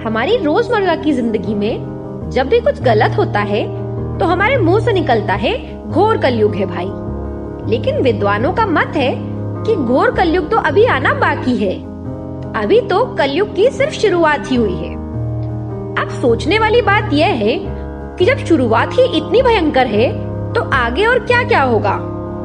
हमारी रोजमर्रा की जिंदगी में जब भी कुछ गलत होता है तो हमारे मुंह से निकलता है घोर कलयुग है भाई। लेकिन विद्वानों का मत है कि घोर कलयुग तो अभी आना बाकी है। अभी तो कलयुग की सिर्फ शुरुआत ही हुई है। अब सोचने वाली बात यह है कि जब शुरुआत ही इतनी भयंकर है तो आगे और क्या क्या होगा।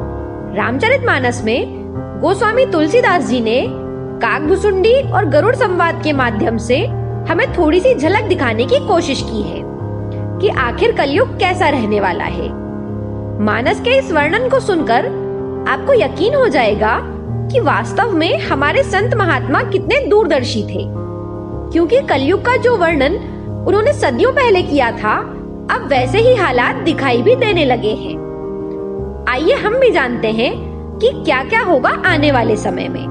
रामचरितमानस में गोस्वामी तुलसीदास जी ने काकभुसुंडी और गरुड़ संवाद के माध्यम से हमें थोड़ी सी झलक दिखाने की कोशिश की है कि आखिर कलयुग कैसा रहने वाला है। मानस के इस वर्णन को सुनकर आपको यकीन हो जाएगा कि वास्तव में हमारे संत महात्मा कितने दूरदर्शी थे, क्योंकि कलयुग का जो वर्णन उन्होंने सदियों पहले किया था अब वैसे ही हालात दिखाई भी देने लगे हैं। आइए हम भी जानते हैं कि क्या क्या होगा आने वाले समय में।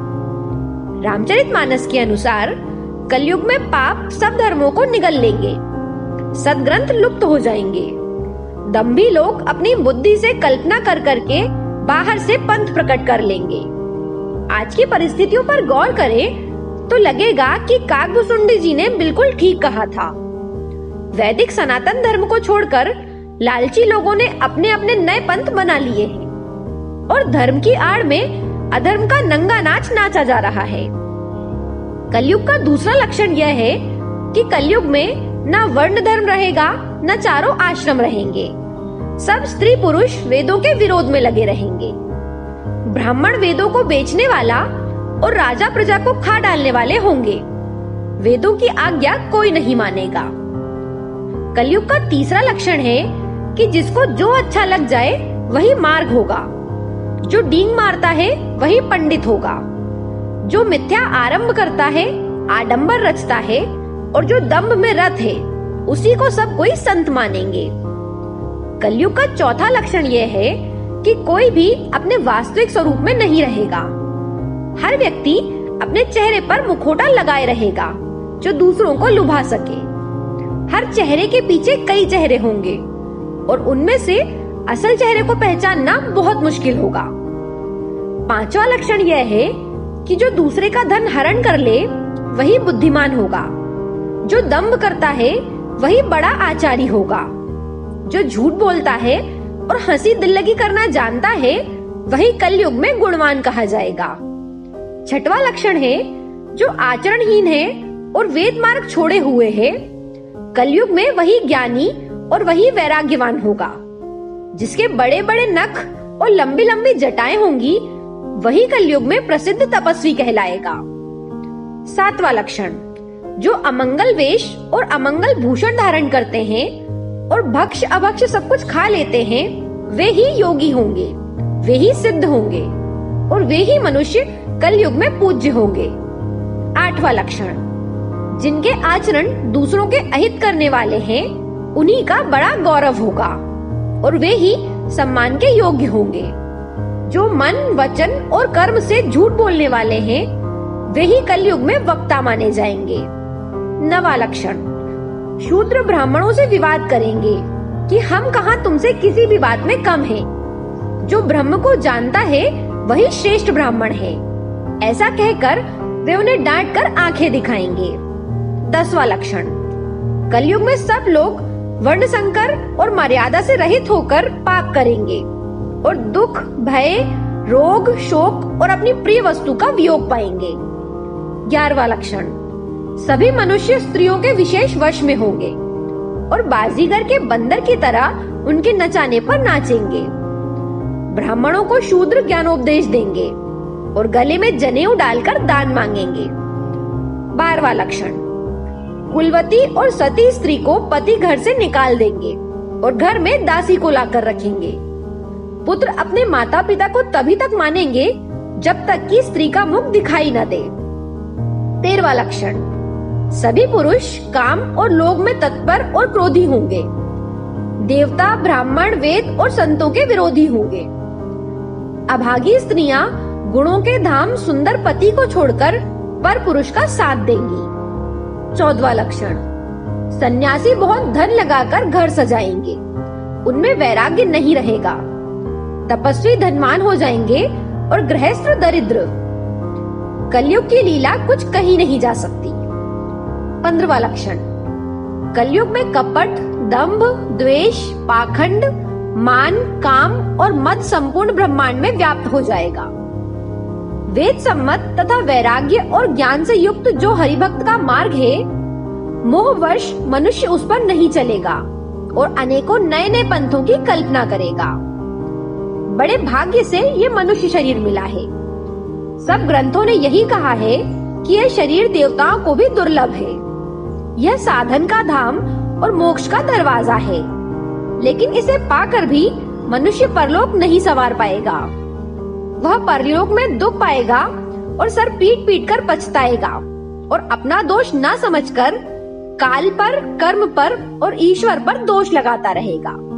रामचरितमानस के अनुसार कलयुग में पाप सब धर्मों को निगल लेंगे, सद्ग्रंथ लुप्त हो जाएंगे, दंभी लोग अपनी बुद्धि से कल्पना कर करके बाहर से पंथ प्रकट कर लेंगे। आज की परिस्थितियों पर गौर करें तो लगेगा कि काकभुसुंडी जी ने बिल्कुल ठीक कहा था। वैदिक सनातन धर्म को छोड़कर लालची लोगों ने अपने अपने नए पंथ बना लिए हैं और धर्म की आड़ में अधर्म का नंगा नाच नाचा जा रहा है। कलयुग का दूसरा लक्षण यह है कि कलयुग में न वर्ण धर्म रहेगा न चारों आश्रम रहेंगे। सब स्त्री पुरुष वेदों के विरोध में लगे रहेंगे। ब्राह्मण वेदों को बेचने वाला और राजा प्रजा को खा डालने वाले होंगे। वेदों की आज्ञा कोई नहीं मानेगा। कलयुग का तीसरा लक्षण है कि जिसको जो अच्छा लग जाए वही मार्ग होगा। जो डींग मारता है वही पंडित होगा। जो मिथ्या आरंभ करता है, आडंबर रचता है और जो दंभ में रत है उसी को सब कोई संत मानेंगे। कलयुग का चौथा लक्षण यह है कि कोई भी अपने वास्तविक स्वरूप में नहीं रहेगा। हर व्यक्ति अपने चेहरे पर मुखौटा लगाए रहेगा जो दूसरों को लुभा सके। हर चेहरे के पीछे कई चेहरे होंगे और उनमें से असल चेहरे को पहचानना बहुत मुश्किल होगा। पांचवा लक्षण यह है कि जो दूसरे का धन हरण कर ले वही बुद्धिमान होगा। जो दंभ करता है वही बड़ा आचारी होगा। जो झूठ बोलता है और हंसी दिल्लगी करना जानता है वही कलयुग में गुणवान कहा जाएगा। छठवां लक्षण है जो आचरणहीन है और वेद मार्ग छोड़े हुए है। कलयुग में वही ज्ञानी और वही वैराग्यवान होगा। जिसके बड़े बड़े नख और लंबी लंबी जटाएं होंगी वही कलयुग में प्रसिद्ध तपस्वी कहलाएगा। सातवां लक्षण जो अमंगल वेश और अमंगल भूषण धारण करते हैं और भक्ष अभक्ष सब कुछ खा लेते हैं वे ही योगी होंगे, वे ही सिद्ध होंगे और वे ही मनुष्य कलयुग में पूज्य होंगे। आठवां लक्षण जिनके आचरण दूसरों के अहित करने वाले हैं उन्हीं का बड़ा गौरव होगा और वे ही सम्मान के योग्य होंगे। जो मन वचन और कर्म से झूठ बोलने वाले हैं वे ही कलयुग में वक्ता माने जाएंगे। नवा लक्षण शूद्र ब्राह्मणों से विवाद करेंगे कि हम कहाँ तुमसे किसी भी बात में कम हैं। जो ब्रह्म को जानता है वही श्रेष्ठ ब्राह्मण है। ऐसा कहकर वे उन्हें डांट कर आंखें दिखाएंगे। 10वां लक्षण कलयुग में सब लोग वर्ण संकर और मर्यादा से रहित होकर पाप करेंगे और दुख भय रोग शोक और अपनी प्रिय वस्तु का वियोग पाएंगे। 11वां लक्षण सभी मनुष्य स्त्रियों के विशेष वश में होंगे और बाजीगर के बंदर की तरह उनके नचाने पर नाचेंगे। ब्राह्मणों को शूद्र ज्ञानोपदेश देंगे और गले में जनेऊ डालकर दान मांगेंगे। 12वां लक्षण कुलवती और सती स्त्री को पति घर से निकाल देंगे और घर में दासी को लाकर रखेंगे। पुत्र अपने माता पिता को तभी तक मानेंगे जब तक कि स्त्री का मुख दिखाई न दे। 13वां लक्षण सभी पुरुष काम और लोभ में तत्पर और क्रोधी होंगे। देवता ब्राह्मण वेद और संतों के विरोधी होंगे। अभागी स्त्रियां गुणों के धाम सुंदर पति को छोड़कर पर पुरुष का साथ देंगी। 14वां लक्षण सन्यासी बहुत धन लगाकर घर सजाएंगे, उनमें वैराग्य नहीं रहेगा। तपस्वी धनवान हो जाएंगे और गृहस्थ दरिद्र। कलयुग की लीला कुछ कही नहीं जा सकती। 15वां लक्षण। कलयुग में कपट, दंभ, द्वेष, पाखंड, मान, काम और मद संपूर्ण ब्रह्मांड में व्याप्त हो जाएगा। वेद सम्मत तथा वैराग्य और ज्ञान से युक्त जो हरिभक्त का मार्ग है, मोहवश मनुष्य उस पर नहीं चलेगा और अनेकों नए नए पंथों की कल्पना करेगा। बड़े भाग्य से ये मनुष्य शरीर मिला है। सब ग्रंथों ने यही कहा है कि यह शरीर देवताओं को भी दुर्लभ है। यह साधन का धाम और मोक्ष का दरवाजा है, लेकिन इसे पाकर भी मनुष्य परलोक नहीं संवार पाएगा। वह परलोक में दुख पाएगा और सर पीट पीट कर पछताएगा और अपना दोष न समझकर काल पर, कर्म पर और ईश्वर पर दोष लगाता रहेगा।